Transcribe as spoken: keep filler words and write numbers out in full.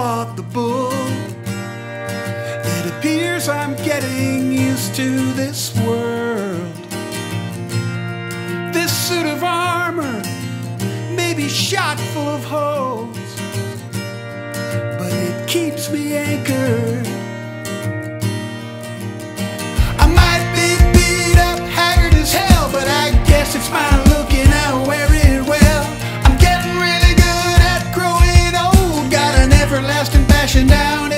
walk the bull. It appears I'm getting used to this world. This suit of armor may be shot full of holes, but it keeps me anchored. I might be beat up, haggard as hell, but I guess it's my look and I wear it well. I'm getting really good at growing old, got an everlasting passion down